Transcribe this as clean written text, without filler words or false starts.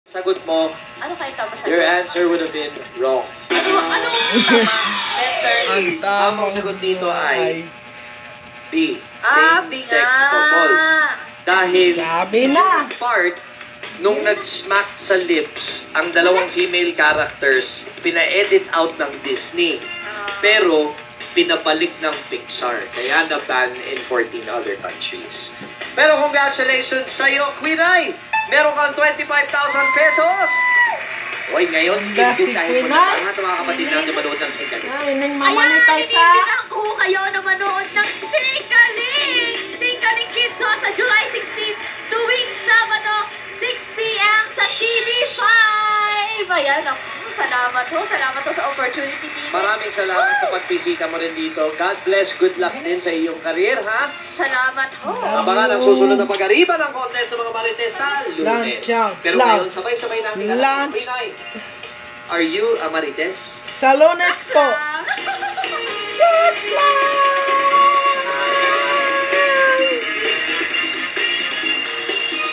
Sagot mo, Ano kayo tama sa your answer would have been wrong. Ano tama? Letter. Ang Tamang sagot dito ay B. B Same-sex nga. couples. Dahil Sabi na. part, nung nag-smack sa lips, ang dalawang female characters, pina-edit out ng Disney. Pero, pinabalik ng Pixar. Kaya na-ban in 14 other countries. Pero congratulations sa'yo, Queen Ay! Meron kang 25,000 pesos! Hoy, ngayon, Ganda hindi si dahil Queen mo Ay. na mga kapatid natin manood ng Singaling. Ay, nang Ayan, mamonetize sa... iniibitan ko kayo na manood ng Singaling! Singaling Kids ho, sa July 16 tuwing Sabado, 6 p.m. sa TV5! Ayan, ako, salamat ho sa opportunity dito. Maraming salamat sa pagbisita mo rin dito. God bless, good luck din sa iyong career, ha? Salamat ho. Abangan ang susunod na pag-ariba ng contest ng mga Marites sa Lunes. Lunch, Pero lunch. ngayon, sabay-sabay natin Lunch. Pinay. Are you a Marites? Sa Lunes po.